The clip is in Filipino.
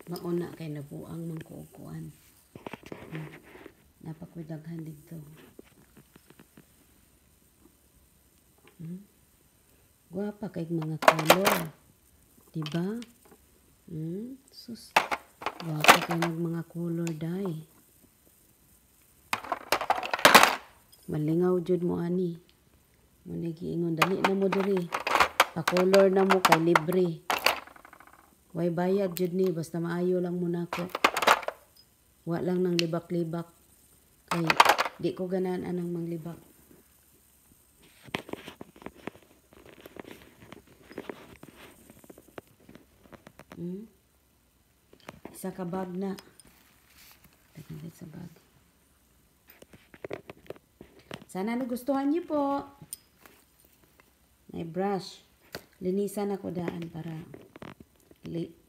Mauna kay nabuang mangkukuan. Napakudaghan dito. Guwapa kay mga color. Diba? Sus. Guwapa kay mga color dai. Malingaw jud mo ani. Muna giingon dali na mo diri. Pa-color na mo kay libre. Way bayad jud ni basta maayo lang mo nako. Wa lang nang libak-libak. Kay di ko ganan anang manglibak. Isa ka bag na. Taglit sa bag. Sana nagustuhan niyo po. May brush. Linisan ako daan para